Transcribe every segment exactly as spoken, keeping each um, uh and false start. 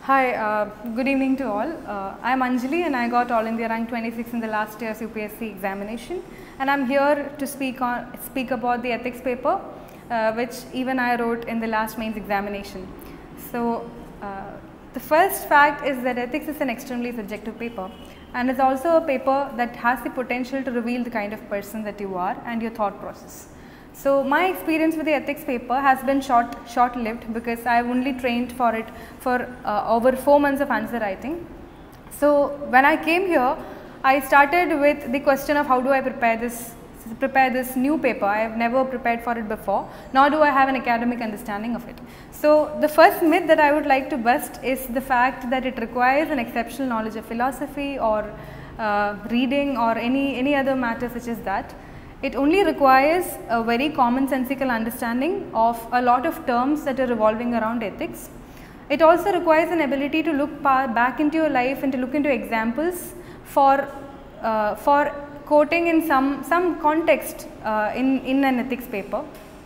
Hi, uh, good evening to all. Uh, I am Anjali and I got All India rank twenty-six in the last year's U P S C examination, and I am here to speak on speak about the ethics paper uh, which even I wrote in the last mains examination. So, uh, the first fact is that ethics is an extremely subjective paper, and it's also a paper that has the potential to reveal the kind of person that you are and your thought process. So, my experience with the ethics paper has been short short lived because I have only trained for it for uh, over four months of answer writing. So, when I came here, I started with the question of how do I prepare this prepare this new paper. I have never prepared for it before, nor do I have an academic understanding of it. So, the first myth that I would like to bust is the fact that it requires an exceptional knowledge of philosophy or uh, reading or any, any other matter such as that. It only requires a very commonsensical understanding of a lot of terms that are revolving around ethics. It also requires an ability to look back into your life and to look into examples for, uh, for quoting in some, some context uh, in, in an ethics paper.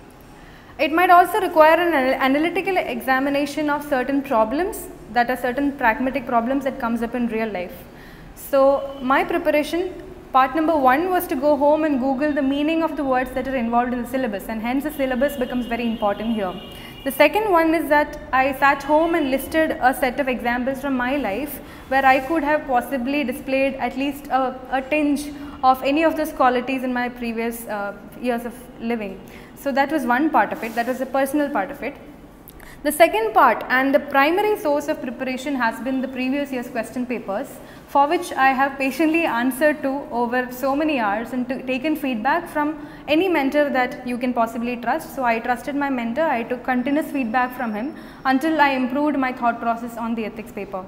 It might also require an analytical examination of certain problems that are certain pragmatic problems that comes up in real life. So, my preparation, part number one was to go home and Google the meaning of the words that are involved in the syllabus, and hence the syllabus becomes very important here. The second one is that I sat home and listed a set of examples from my life where I could have possibly displayed at least a, a tinge of any of those qualities in my previous uh, years of living. So, that was one part of it, that was the personal part of it. The second part and the primary source of preparation has been the previous year's question papers, for which I have patiently answered to over so many hours and to, taken feedback from any mentor that you can possibly trust. So, I trusted my mentor, I took continuous feedback from him until I improved my thought process on the ethics paper.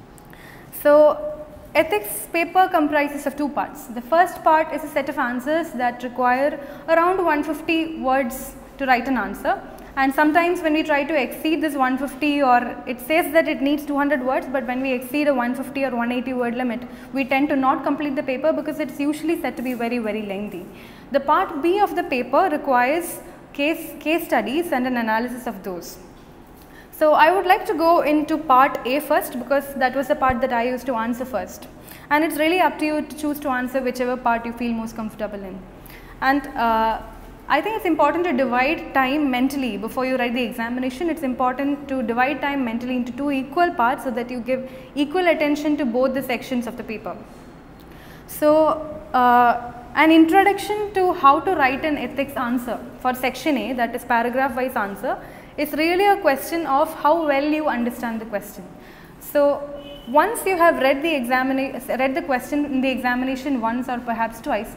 So, ethics paper comprises of two parts. The first part is a set of answers that require around one hundred fifty words to write an answer. And sometimes when we try to exceed this one hundred fifty, or it says that it needs two hundred words, but when we exceed a one hundred fifty or one hundred eighty word limit, we tend to not complete the paper because it's usually said to be very, very lengthy. The part B of the paper requires case, case studies and an analysis of those. So, I would like to go into part A first because that was the part that I used to answer first, and it's really up to you to choose to answer whichever part you feel most comfortable in. And uh, I think it's important to divide time mentally before you write the examination. It's important to divide time mentally into two equal parts so that you give equal attention to both the sections of the paper. So, uh, an introduction to how to write an ethics answer for section A, that is paragraph wise answer, is really a question of how well you understand the question. So, once you have read the, examina read the question in the examination once or perhaps twice,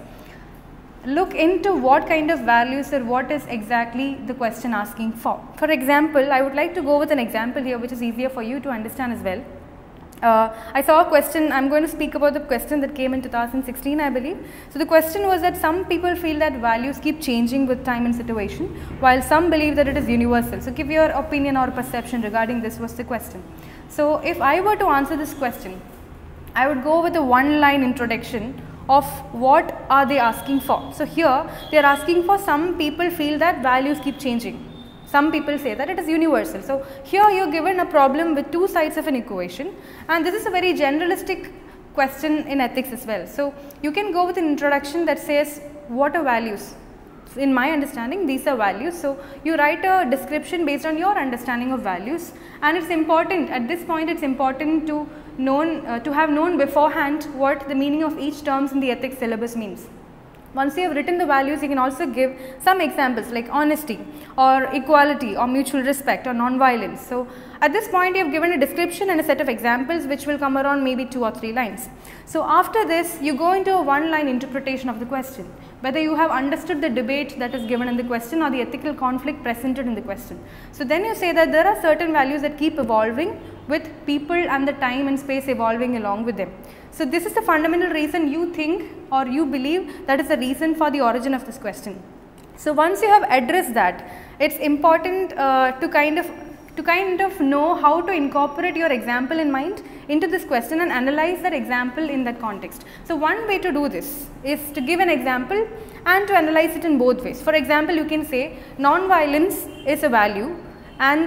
look into what kind of values or what is exactly the question asking for. For example, I would like to go with an example here which is easier for you to understand as well. Uh, I saw a question, I am going to speak about the question that came in two thousand sixteen, I believe. So, the question was that some people feel that values keep changing with time and situation, while some believe that it is universal. So, give your opinion or perception regarding this was the question. So, if I were to answer this question, I would go with a one line introduction of what are they asking for. So, here they are asking for some people feel that values keep changing. Some people say that it is universal. So, here you are given a problem with two sides of an equation, and this is a very generalistic question in ethics as well. So, you can go with an introduction that says what are values. In my understanding, these are values. So, you write a description based on your understanding of values, and it's important at this point, it's important to known uh, to have known beforehand what the meaning of each terms in the ethics syllabus means. Once you have written the values, you can also give some examples like honesty or equality or mutual respect or non-violence. So, at this point you have given a description and a set of examples which will come around maybe two or three lines. So, after this you go into a one line interpretation of the question, whether you have understood the debate that is given in the question or the ethical conflict presented in the question. So, then you say that there are certain values that keep evolving with people and the time and space evolving along with them. So, this is the fundamental reason you think or you believe that is the reason for the origin of this question. So, once you have addressed that, it's important uh, to kind of to kind of know how to incorporate your example in mind into this question and analyze that example in that context. So, one way to do this is to give an example and to analyze it in both ways. For example, you can say non-violence is a value and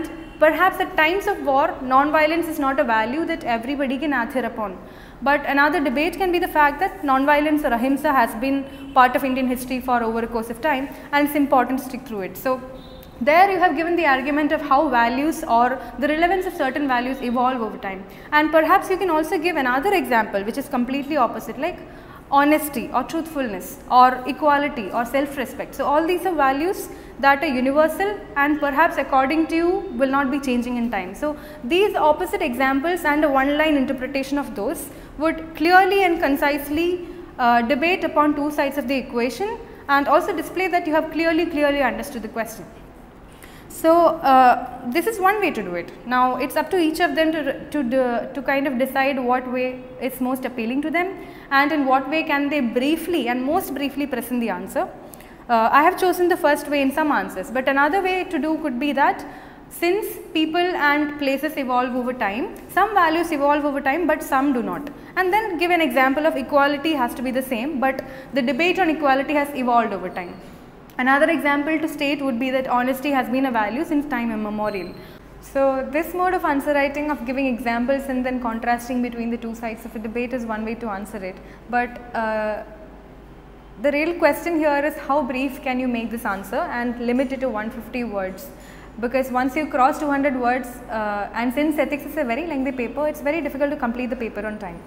perhaps at times of war, non-violence is not a value that everybody can adhere upon. But another debate can be the fact that non-violence or ahimsa has been part of Indian history for over a course of time, and it's important to stick through it. So there you have given the argument of how values or the relevance of certain values evolve over time. And perhaps you can also give another example which is completely opposite, like honesty or truthfulness or equality or self-respect. So all these are values that are universal and perhaps according to you will not be changing in time. So these opposite examples and a one-line interpretation of those would clearly and concisely uh, debate upon two sides of the equation and also display that you have clearly clearly understood the question. So uh, this is one way to do it. Now it's up to each of them to, to, to, to kind of decide what way is most appealing to them and in what way can they briefly and most briefly present the answer. Uh, I have chosen the first way in some answers, but another way to do could be that since people and places evolve over time, some values evolve over time but some do not, and then give an example of equality has to be the same, but the debate on equality has evolved over time. Another example to state would be that honesty has been a value since time immemorial. So this mode of answer writing of giving examples and then contrasting between the two sides of a debate is one way to answer it, but uh, the real question here is how brief can you make this answer and limit it to one hundred fifty words, because once you cross two hundred words uh, and since ethics is a very lengthy paper, it's very difficult to complete the paper on time.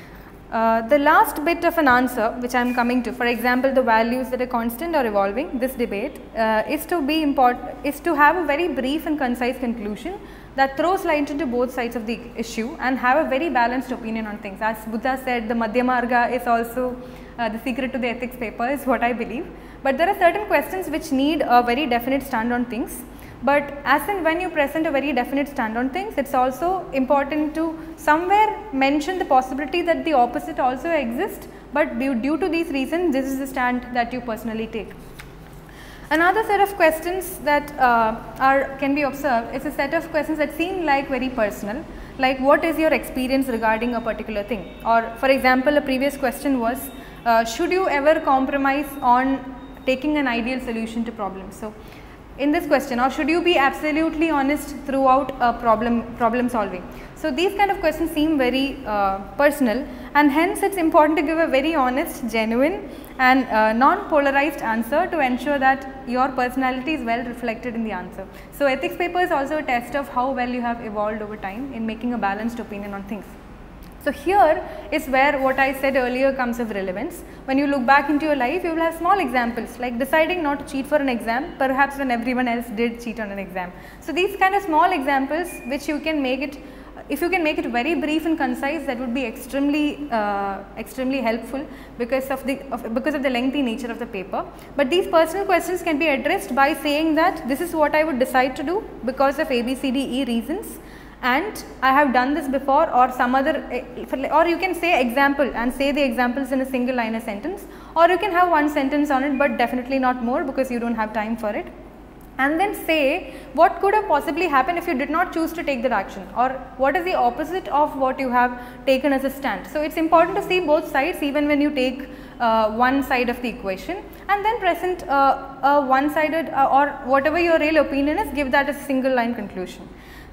Uh, the last bit of an answer which I am coming to, for example the values that are constant or evolving, this debate uh, is to be important, is to have a very brief and concise conclusion that throws light into both sides of the issue and have a very balanced opinion on things. As Buddha said, the Madhya Marga is also uh, the secret to the ethics paper is what I believe. But there are certain questions which need a very definite stand on things. But as in when you present a very definite stand on things, it's also important to somewhere mention the possibility that the opposite also exists, but due, due to these reasons, this is the stand that you personally take. Another set of questions that uh, are can be observed is a set of questions that seem like very personal, like what is your experience regarding a particular thing, or for example a previous question was uh, should you ever compromise on taking an ideal solution to problems. So in this question, or should you be absolutely honest throughout a problem problem solving. So these kind of questions seem very uh, personal, and hence it's important to give a very honest, genuine and uh, non-polarized answer to ensure that your personality is well reflected in the answer. So ethics paper is also a test of how well you have evolved over time in making a balanced opinion on things. So here is where what I said earlier comes of relevance. When you look back into your life, you will have small examples like deciding not to cheat for an exam, perhaps when everyone else did cheat on an exam. So these kind of small examples which you can make it, if you can make it very brief and concise, that would be extremely uh, extremely helpful because of the of, because of the lengthy nature of the paper. But these personal questions can be addressed by saying that this is what I would decide to do because of A B C D E reasons, and I have done this before, or some other, or you can say example and say the examples in a single line or sentence, or you can have one sentence on it but definitely not more because you do not have time for it, and then say what could have possibly happened if you did not choose to take that action, or what is the opposite of what you have taken as a stand. So it's important to see both sides even when you take uh, one side of the equation, and then present uh, a one-sided uh, or whatever your real opinion is, give that as a single line conclusion.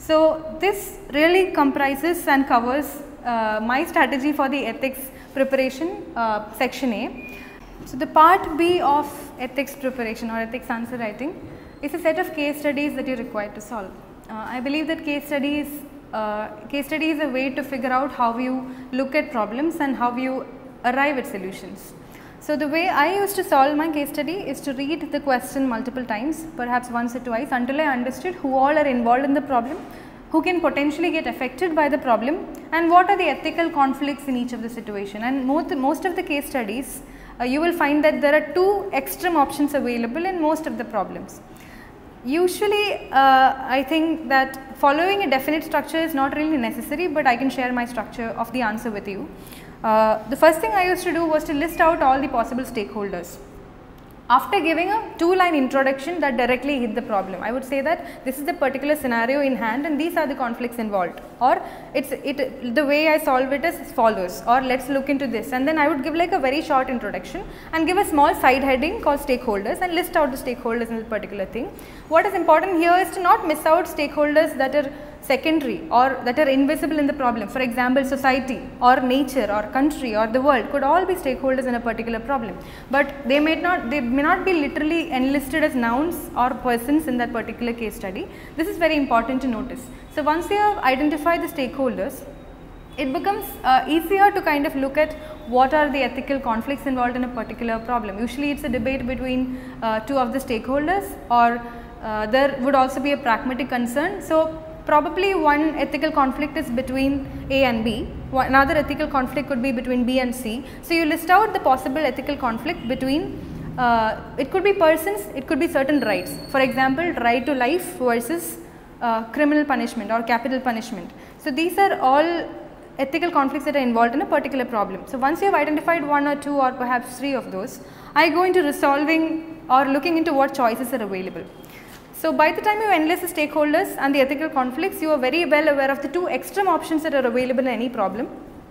So this really comprises and covers uh, my strategy for the ethics preparation uh, section A. So the part B of ethics preparation or ethics answer writing is a set of case studies that you are required to solve. Uh, I believe that case studies, uh, case study is a way to figure out how you look at problems and how you arrive at solutions. So the way I used to solve my case study is to read the question multiple times, perhaps once or twice, until I understood who all are involved in the problem, who can potentially get affected by the problem, and what are the ethical conflicts in each of the situation. And most, most of the case studies, uh, you will find that there are two extreme options available in most of the problems. Usually, uh, I think that following a definite structure is not really necessary, but I can share my structure of the answer with you. Uh, the first thing I used to do was to list out all the possible stakeholders. after giving a two line introduction that directly hit the problem. I would say that this is the particular scenario in hand and these are the conflicts involved, or it's it the way I solve it is as follows, or let's look into this, and then I would give like a very short introduction and give a small side heading called stakeholders and list out the stakeholders in the particular thing. What is important here is to not miss out stakeholders that are secondary or that are invisible in the problem. For example, society or nature or country or the world could all be stakeholders in a particular problem, but they may not they may not be literally enlisted as nouns or persons in that particular case study. This is very important to notice. So once you have identified the stakeholders, it becomes uh, easier to kind of look at what are the ethical conflicts involved in a particular problem. Usually it's a debate between uh, two of the stakeholders, or uh, there would also be a pragmatic concern. So probably one ethical conflict is between A and B, one, another ethical conflict could be between B and C. So you list out the possible ethical conflict between, uh, it could be persons, it could be certain rights. For example, right to life versus uh, criminal punishment or capital punishment. So these are all ethical conflicts that are involved in a particular problem. So once you have identified one or two or perhaps three of those, I go into resolving or looking into what choices are available. So by the time you enlist the stakeholders and the ethical conflicts, you are very well aware of the two extreme options that are available in any problem.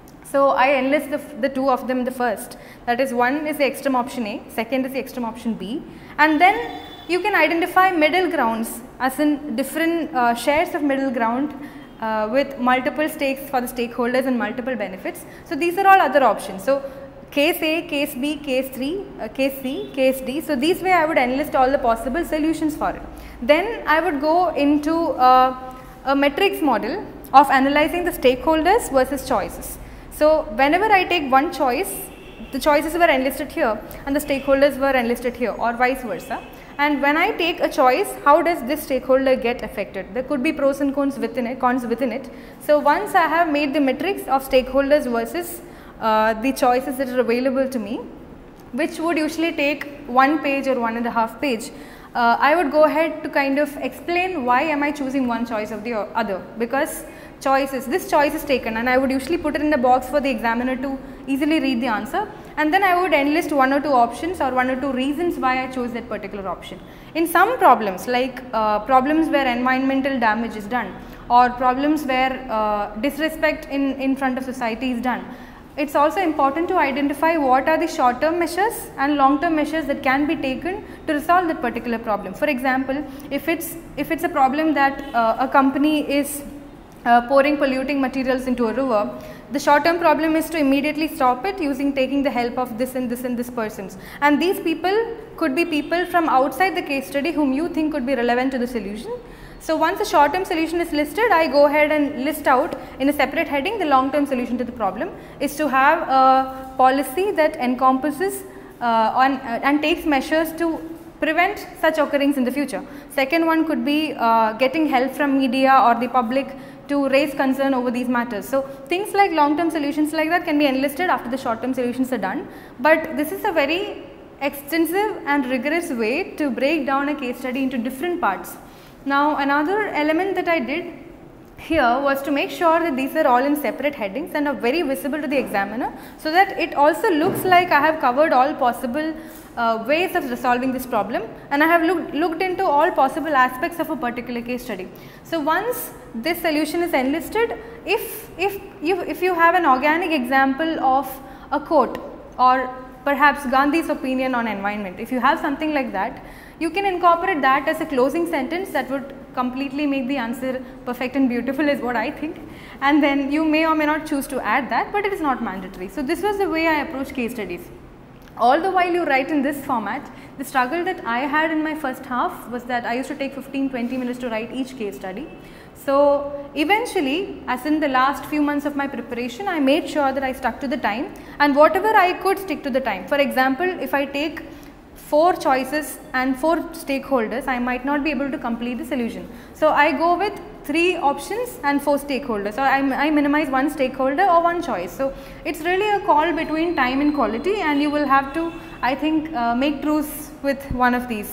So I enlist the, the two of them the first, that is, one is the extreme option A, second is the extreme option B, and then you can identify middle grounds as in different uh, shares of middle ground uh, with multiple stakes for the stakeholders and multiple benefits. So these are all other options. So case A, case B, case three, uh, case C, case D. So this way I would enlist all the possible solutions for it. Then I would go into uh, a matrix model of analyzing the stakeholders versus choices. So whenever I take one choice, the choices were enlisted here and the stakeholders were enlisted here, or vice versa. And when I take a choice, how does this stakeholder get affected? There could be pros and cons within it, cons within it. So once I have made the matrix of stakeholders versus uh, the choices that are available to me, which would usually take one page or one and a half page, uh, I would go ahead to kind of explain why am I choosing one choice of the other, because choices, this choice is taken, and I would usually put it in the box for the examiner to easily read the answer, and then I would enlist one or two options or one or two reasons why I chose that particular option. In some problems, like uh, problems where environmental damage is done, or problems where uh, disrespect in, in front of society is done, it's also important to identify what are the short term measures and long term measures that can be taken to resolve that particular problem. For example, if it's, if it's a problem that uh, a company is Uh, pouring polluting materials into a river, the short term problem is to immediately stop it using taking the help of this and this and this persons, and these people could be people from outside the case study whom you think could be relevant to the solution. So once the short term solution is listed, I go ahead and list out in a separate heading the long term solution to the problem is to have a policy that encompasses uh, on, uh, and takes measures to prevent such occurrence in the future. Second one could be uh, getting help from media or the public to raise concern over these matters. So things like long term solutions like that can be enlisted after the short term solutions are done, but this is a very extensive and rigorous way to break down a case study into different parts. Now another element that I did here was to make sure that these are all in separate headings and are very visible to the examiner, so that it also looks like I have covered all possible uh, ways of resolving this problem, and I have looked, looked into all possible aspects of a particular case study. So once this solution is enlisted, if, if, you, if you have an organic example of a quote or perhaps Gandhi's opinion on environment, if you have something like that, you can incorporate that as a closing sentence that would completely make the answer perfect and beautiful is what I think, and then you may or may not choose to add that, but it is not mandatory. So this was the way I approach case studies. All the while you write in this format, the struggle that I had in my first half was that I used to take fifteen to twenty minutes to write each case study. So eventually, as in the last few months of my preparation, I made sure that I stuck to the time, and whatever I could stick to the time. For example, if I take four choices and four stakeholders, I might not be able to complete the solution. So I go with three options and four stakeholders, so I, I minimize one stakeholder or one choice. So it's really a call between time and quality, and you will have to, I think, uh, make truce with one of these.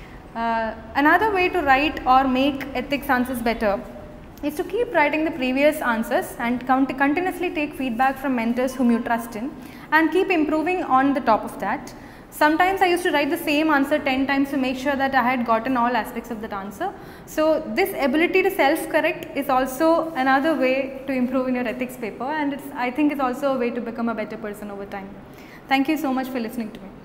Uh, another way to write or make ethics answers better is to keep writing the previous answers and continuously take feedback from mentors whom you trust in, and keep improving on the top of that. Sometimes I used to write the same answer ten times to make sure that I had gotten all aspects of that answer. So this ability to self-correct is also another way to improve in your ethics paper, and it's, I think it's also a way to become a better person over time. Thank you so much for listening to me.